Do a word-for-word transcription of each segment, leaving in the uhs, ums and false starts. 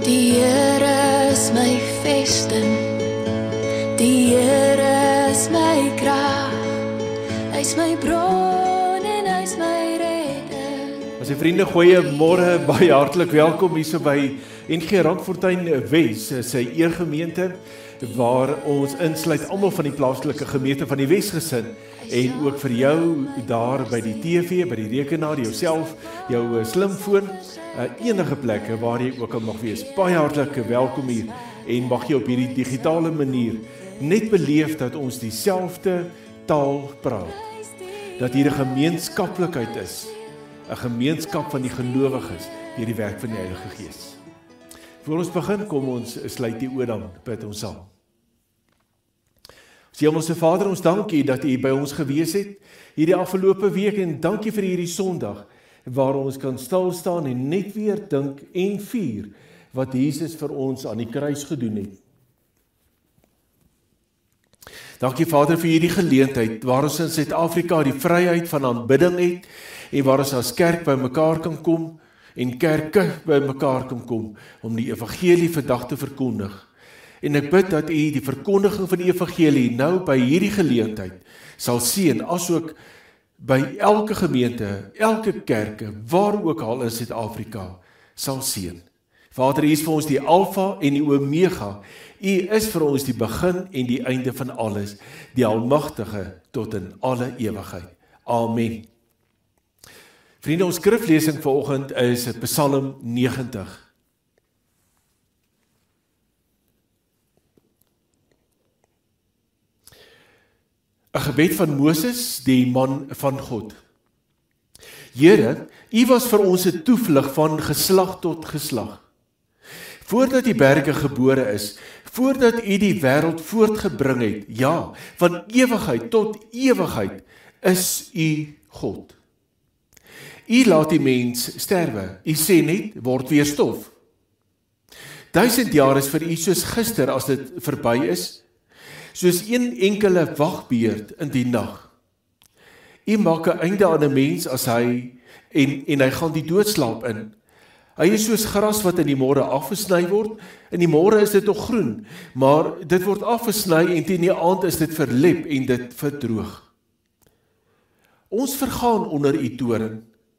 Die Here is my vesting, die Here is my krag, hy is my bron en hy is my redder. As die vriende, goeiemôre, baie hartlik welkom hier so by N G Randfontein Wes, sy eergemeente, waar ons insluit almal van die plaaslike gemeente van die Wesgesin, en ook vir jou daar by die T V, by die rekenaar, jouself, jou slimfoon, enige plekke waar jy ook al mag wees. Baie hartlik welkom hier, en mag jy op hierdie digitale manier net beleef dat ons dieselfde taal praat, dat hier 'n gemeenskaplikheid is, 'n gemeenskap van die gelowiges deur die werk van die Heilige Gees. Voor ons begin, kom ons sluit die oë dan, bid ons saam. Ons Hemelse Vader, ons dankie dat U by ons gewees het hierdie afgelope week, en dankie vir hierdie Sondag waar ons kan stil staan en net weer dink en vier wat Jesus vir ons aan die kruis gedoen het. Dankie Vader vir hierdie geleentheid waar ons in Suid-Afrika die vryheid van aanbidding het en waar ons as kerk by mekaar kan kom en kerke by mekaar kan kom om die evangelie vandag te verkondig. En ek bid dat U die verkondiging van die evangelie nou by hierdie geleentheid sal seën, asook by elke gemeente, elke kerke, waar ook al in Suid-Afrika sal seën. Vader, U is vir ons die Alfa en die Omega. U is vir ons die begin en die einde van alles, die Almagtige tot in alle ewigheid. Amen. Vriende, ons skriflesing vanoggend is Psalm negentig. 'n Gebed van Moses, die man van God. Here, U was vir ons 'n toevlug van geslag tot geslag. Voordat die berge gebore is, voordat U die wêreld voortgebring het, ja, van ewigheid tot ewigheid, is U God. U laat die mens sterwe, U sê net, word weer stof. Duisend jaar is vir U soos gister as dit verby is, soos een enkele wagbeurt in die nag. U maak 'n einde aan 'n mens as hy, en, en hy gaan die doodslaap in. Hy is soos gras wat in die môre afgesny word, in die môre is dit nog groen, maar dit word afgesny en teen die aand is dit verlep en dit verdroog. Ons vergaan onder U toorn.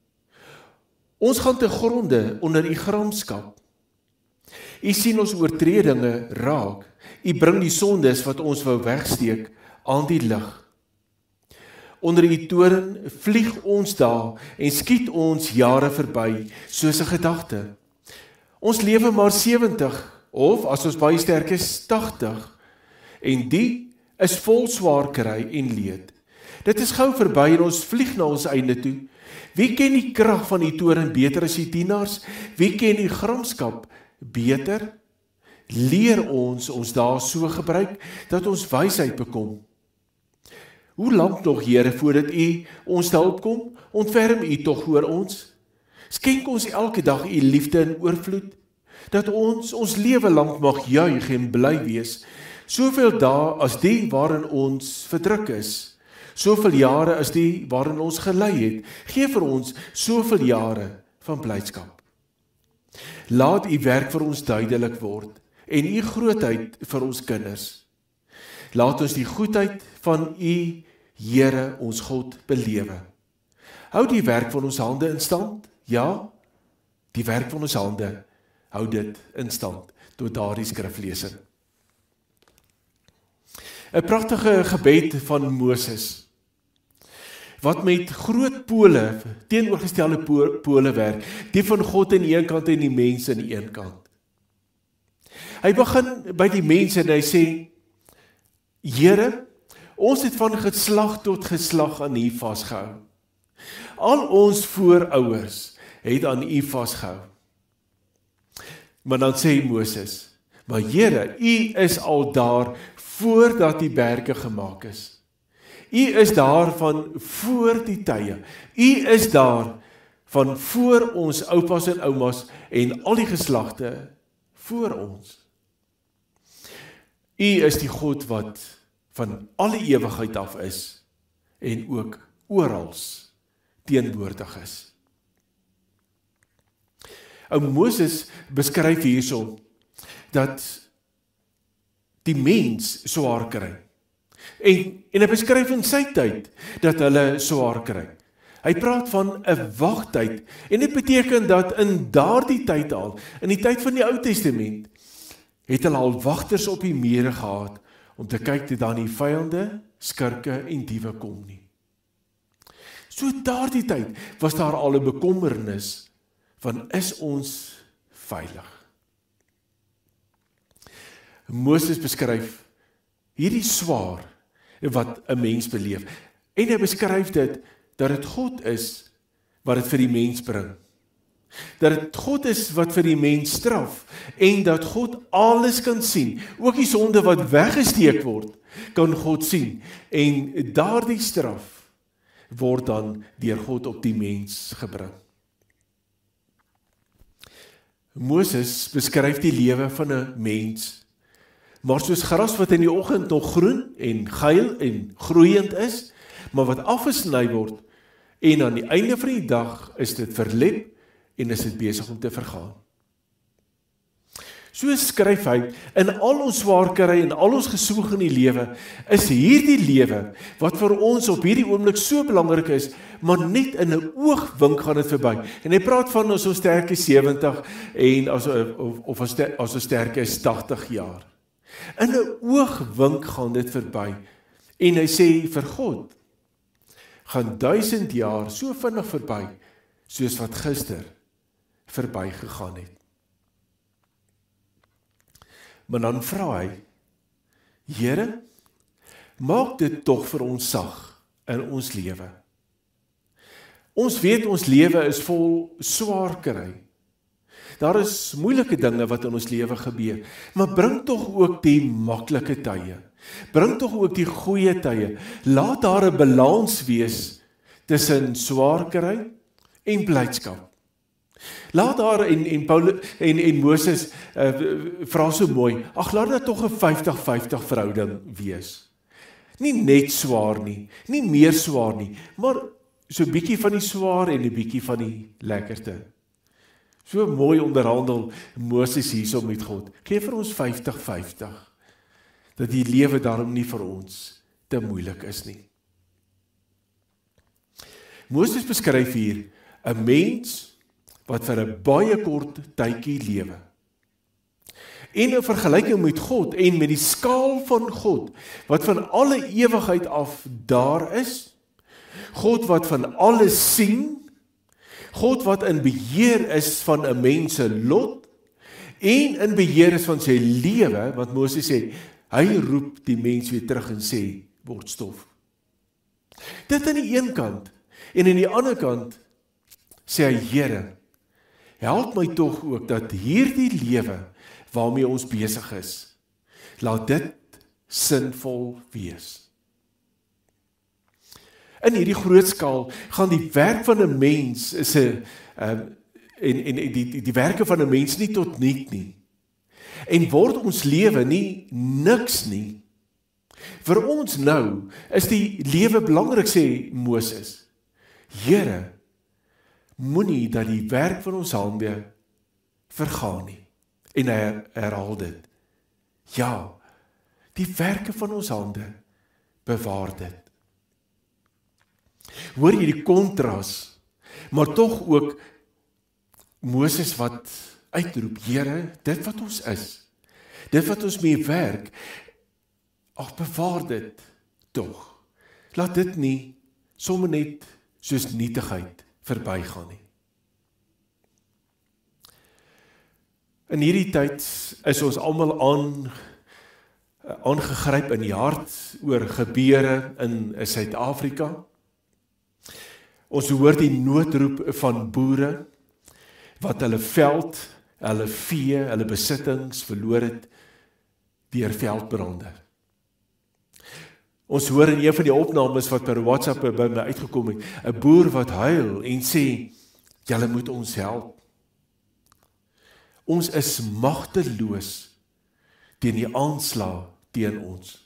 Ons gaan te gronde onder U gramskap. U sien ons oortredinge raak. U bring die sondes wat ons wou wegsteek aan die lig. Onder U toorn vlieg ons daar en skiet ons jare verby soos 'n gedagte. Ons lewe maar sewentig of as ons baie sterk is tagtig, en die is vol swaar kry en leed. Dit is gou verby en ons vlieg na ons einde toe. Wie ken die krag van U toorn beter as die dienaars? Wie ken U gramskap beter? Leer ons ons daar so gebruik dat ons wysheid bekom. Hoe lank nog, Here, voordat U ons help kom? Ontferm U tog oor ons. Skenk ons elke dag U liefde in oorvloed, dat ons ons lewe lank mag juig en bly wees, soveel dae as die waarin ons verdruk is, soveel jare as die waarin ons gelei het. Gee vir ons soveel jare van blydskap. Laat U werk vir ons duidelik word, en U grootheid vir ons kinders. Laat ons die goedheid van U, Here, ons God, belewe. Hou die werk van ons hande in stand? Ja, die werk van ons hande, hou dit in stand, tot daardie skriflesing. 'n Pragtige gebed van Moses, wat met groot pole, teenoorgestelde pole werk, die van God aan die een kant en die mense aan die een kant. Hy begin by die mense en hy sê, Here, ons het van geslag tot geslag aan U vasgehou. Al ons voorouers het aan U vasgehou. Maar dan sê Moses, maar Here, U is al daar voordat die berge gemaak is. U is daar van voor die tye. U is daar van voor ons oupas en oumas en al die geslagte voor ons. U is die God wat van alle ewigheid af is en ook orals teenwoordig is. Ou Moses beskryf hierso dat die mens swaar kry. En, en hy beskryf in sy tyd dat hulle swaar kry. Hy praat van 'n wagtyd, en dit beteken dat in daardie tyd al, in die tyd van die Ou Testament, het hulle al wagters op die mure gehad, om te kyk dat daar nie vyande, skurke en diewe kom nie. So daardie tyd was daar al 'n bekommernis van, is ons veilig? Moses beskryf hierdie swaar wat 'n mens beleef, en hy beskryf dit, dat dit God is wat dit vir die mens bring. Dat dit God is wat vir die mens straf, en dat God alles kan sien, ook die sonde wat weggesteek word, kan God sien, en daardie straf word dan deur God op die mens gebring. Moses beskryf die lewe van 'n mens, maar soos gras wat in die oggend nog groen en geel en groeiend is, maar wat afgesny word, en aan die einde van die dag is dit verlep, en is dit besig om te vergaan. So skryf hy, in al ons swaar kry en al ons gesoeg in die lewe, is hierdie lewe, wat vir ons op hierdie oomblik so belangrik is, maar net in 'n oogwink gaan dit verby. En hy praat van as ons sterk is sewentig, en as, of, of as, as ons sterk is tagtig jaar. In 'n oogwink gaan dit verby. En hy sê, vir God, gaan duisend jaar so vinnig verby, soos wat gister verby gegaan het. Maar dan vra hy, Here, maak dit tog vir ons sag in ons lewe. Ons weet ons lewe is vol swaar kry. Daar is moeilike dinge wat in ons lewe gebeur, maar bring tog ook die maklike tye. Bring tog ook die goeie tye. Laat daar 'n balans wees tussen swaar kry en blydskap. Laat daar, en, en, Paulus, en, en Moses uh, vra so mooi, ag laat dit tog 'n vyftig vyftig verhouding wees. Nie net swaar nie, nie meer swaar nie, maar so 'n bietjie van die swaar en 'n bietjie van die lekkerte. So mooi onderhandel Moses hierso met God. Gee vir ons vyftig vyftig. Dat die lewe daarom nie vir ons te moeilik is nie. Moses beskryf hier 'n mens wat vir 'n baie kort tydjie lewe. En 'n vergelyking met God en met die skaal van God, wat van alle ewigheid af daar is, God wat van alles sien, God wat in beheer is van 'n mens se lot, en in beheer is van sy lewe, wat Moses sê, hy roep die mens weer terug en sê, word stof. Dit aan die een kant, en aan die ander kant, sê hy, Here, help my tog ook dat hierdie lewe, waarmee ons besig is, laat dit sinvol wees. In hierdie groot skaal gaan die werk van 'n mens, is 'n, um, en, en die, die, die werke van 'n mens nie tot niet nie. En word ons lewe nie niks nie. Vir ons nou is die lewe belangrik, sê Moses. Here, moenie dat die werk van ons hande vergaan nie. En hy herhaal dit. Ja, die werke van ons hande bewaar dit. Hoor jy die kontras, maar tog ook Moses wat uitroep, Here, dit wat ons is, dit wat ons mee werk, ag bewaar dit tog. Laat dit nie sommer net soos nietigheid verbygaan nie. In hierdie tyd is ons almal aan aangegryp in die hart oor gebeure in Suid-Afrika. Ons hoor die noodroep van boere wat hulle veld, hulle vee, hulle besittings verloor het deur veldbrande. Ons hoor in een van die opnames wat per WhatsApp by my uitgekom het, 'n boer wat huil en sê, julle moet ons help. Ons is magteloos teen die aanslag teen ons.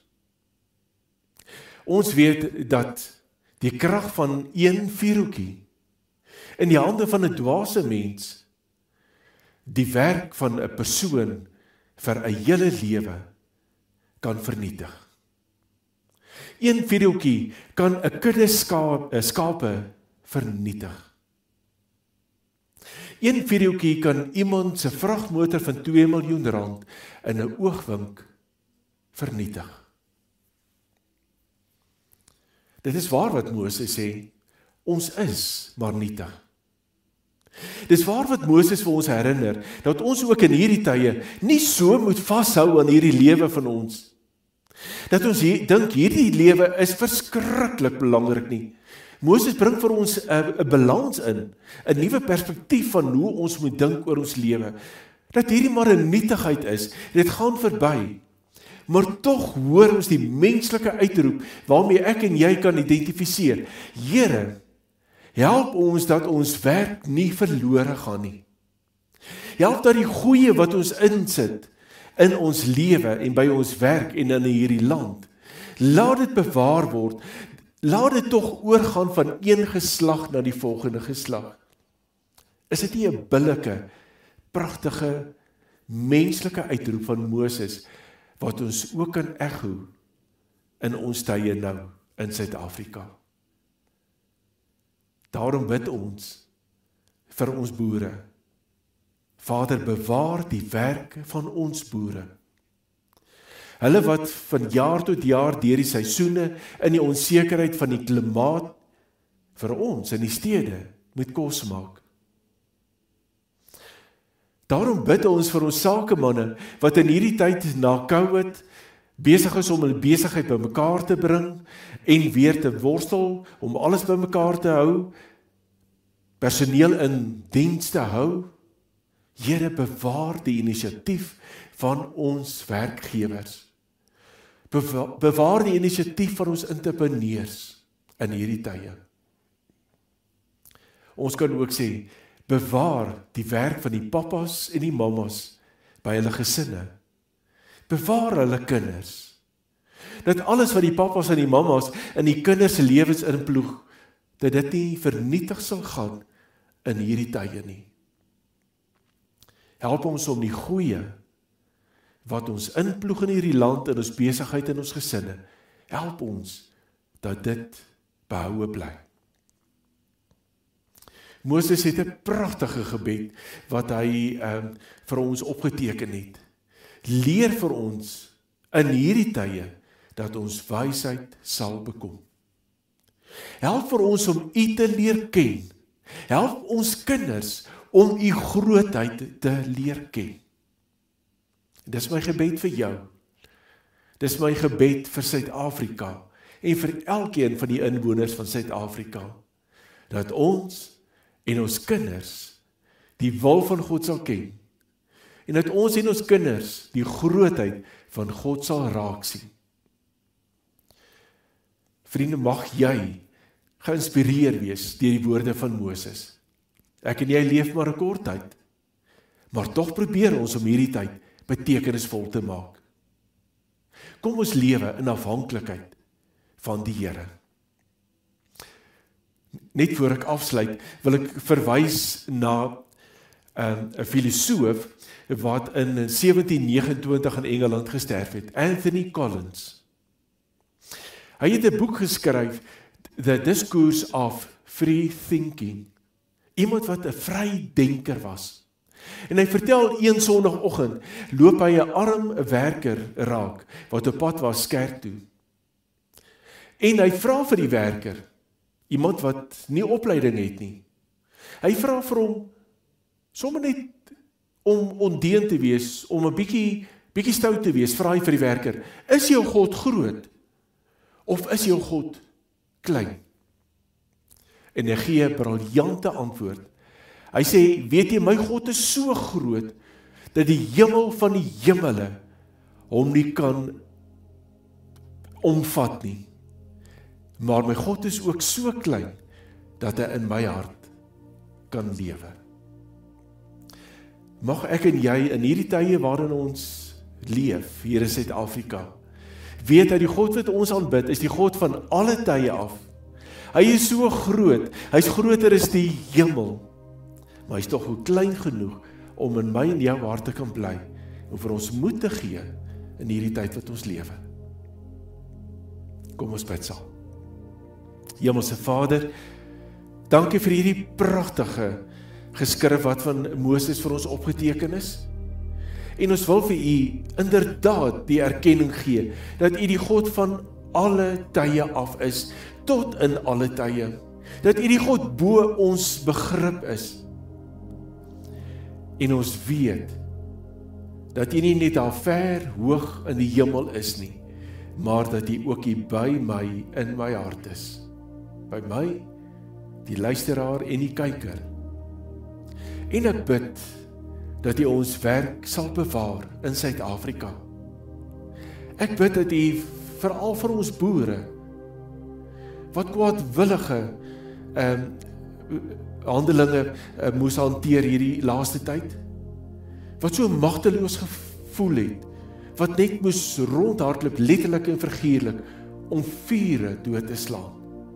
Ons weet dat die krag van een vuurhoekie in die hande van 'n dwaase mens die werk van 'n persoon vir 'n hele lewe kan vernietig. Een videoetjie kan 'n kudde skape, skape vernietig. Een videoetjie kan iemand se vragmotor van twee miljoen rand in 'n oogwink vernietig. Dit is waar wat Moses sê, ons is maar nietig. Dis waar wat Moses vir ons herinner, dat ons ook in hierdie tye nie so moet vashou aan hierdie lewe van ons. Dat ons hier, dink hierdie lewe is verskriklik belangrik nie. Moses bring vir ons 'n balans in, 'n nuwe perspektief van hoe ons moet dink oor ons lewe. Dat hierdie maar 'n nietigheid is, dit gaan verby. Maar tog hoor ons die menslike uitroep waarmee ek en jy kan identifiseer. Here, help ons dat ons werk nie verlore gaan nie. Help dat die goeie wat ons insit in ons lewe en by ons werk en in hierdie land, laat dit bewaar word. Laat dit tog oorgaan van een geslag na die volgende geslag. Is dit nie 'n billike, pragtige, menslike uitroep van Moses, wat ons ook kan echo in ons tye nou in Suid-Afrika? Daarom bid ons vir ons boere. Vader, bewaar die werk van ons boere. Hulle wat van jaar tot jaar deur die seisoene in die onsekerheid van die klimaat vir ons in die stede moet kos maak. Daarom bid ons vir ons sakemanne wat in hierdie tyd na COVID besig is om hulle besigheid bymekaar te bring en weer te worstel om alles bymekaar te hou, personeel in diens te hou. Here, bewaar die inisiatief van ons werkgewers. Bewaar die inisiatief van ons entrepreneurs in hierdie tye. Ons kan ook sê, bewaar die werk van die papas en die mamas by hulle gesinne. Bewaar hulle kinders. Dat alles wat die papas en die mamas in die kinders se lewens inploeg, dat dit nie vernietig sal gaan in hierdie tye nie. Help ons om die goeie wat ons inploeg in hierdie land, in ons besigheid en ons gesinne, help ons dat dit behoue bly. Moses het 'n pragtige gebed wat hy um, vir ons opgeteken het. Leer vir ons in hierdie tye dat ons wysheid sal bekom. Help vir ons om U te leer ken. Help ons kinders om U grootheid te leer ken. Dis my gebed vir jou. Dis my gebed vir Suid-Afrika en vir elkeen van die inwoners van Suid-Afrika, dat ons en ons kinders die wil van God sal ken, en dat ons en ons kinders die grootheid van God sal raak sien. Vriende, mag jy geïnspireer wees deur die woorde van Moses. Ek en jy leef maar 'n kort tyd, maar tog probeer ons om hierdie tyd betekenisvol te maak. Kom ons lewe in afhanklikheid van die Here. Net voor ek afsluit, wil ek verwys na um, 'n filosoof wat in sewentien vyf nege in Engeland gesterf het, Anthony Collins. Hy het 'n boek geskryf, The Discourse of Free Thinking. Iemand wat 'n vrydenker was. En hy vertel een Sondagoggend, loop hy 'n arm werker raak, wat op pad was kerk toe. En hy vra vir die werker, iemand wat nie opleiding het nie. Hy vra vir hom, sommer net om ondeend te wees, om 'n bietjie, bietjie stout te wees, vra hy vir die werker, is jou God groot? Of is jou God klein? En hy gee 'n briljante antwoord. Hy sê, weet jy, my God is so groot, dat die hemel van die hemele hom nie kan omvat nie. Maar my God is ook so klein, dat hy in my hart kan lewe. Mag ek en jy in hierdie tye waarin ons leef, hier in Suid-Afrika, weet dat die God wat ons aanbid, is die God van alle tye af. Hy is so groot, hy is groter as die hemel, maar hy is tog ook klein genoeg om in my en jou hart te kan bly, en vir ons moed te gee, in hierdie tyd wat ons lewe. Kom ons bid saam. Hemelse Vader, dankie vir hierdie pragtige geskrif wat van Moses vir ons opgeteken is. En ons wil vir u inderdaad die erkenning gee, dat u die God van alle tye af is, tot in alle tye. Dat u die God bo ons begrip is. En ons weet, dat u nie net daar ver hoog in die hemel is nie, maar dat u ook hier by my in my hart is. By my, die luisteraar en die kyker. En ek bid, dat u ons werk sal bewaar in Suid-Afrika. Ek bid dat u veral vir ons boere, wat kwaadwillige um, handelinge uh, moes hanteer hierdie laaste tyd, wat so magteloos gevoel het, wat net moes rondhardloop, letterlik en figuurlik, om vure dood te slaan.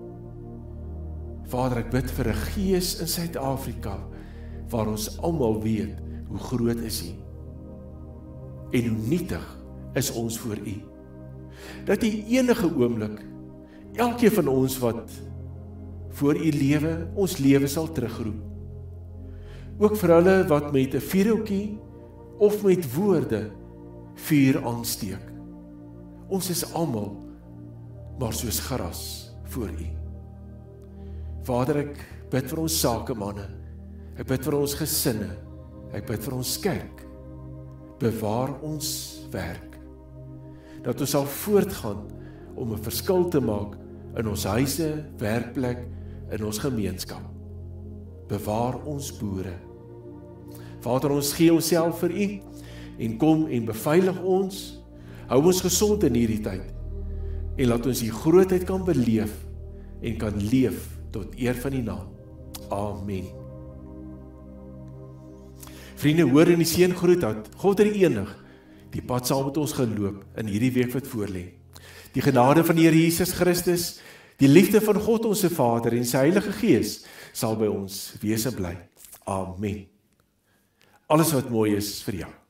Vader, ek bid vir 'n gees in Suid-Afrika, waar ons almal weet, hoe groot is u, en hoe nietig is ons voor u. Dat u enige oomblik, elkeen van ons wat voor u lewe, ons lewe sal terugroep. Ook vir hulle wat met 'n vuurhoutjie of met woorde vuur aansteek. Ons is almal maar soos gras voor u. Vader, ek bid vir ons sakemanne, ek bid vir ons gesinne, ek bid vir ons kerk, bewaar ons werk, dat ons sal voortgaan om 'n verskil te maak in ons huise, werkplek, in ons gemeenskap. Bewaar ons boere. Vader, ons gee onsself vir u, en kom en beveilig ons, hou ons gesond in hierdie tyd, en laat ons die grootheid kan beleef, en kan leef tot eer van die naam. Amen. Vriende, hoor in die seën groet dat God er enig die pad saam met ons geloop in hierdie week wat voorlê. Die genade van die Here Jesus Christus, die liefde van God ons Vader en sy Heilige Gees sal by ons wees en bly. Amen. Alles wat mooi is vir jou.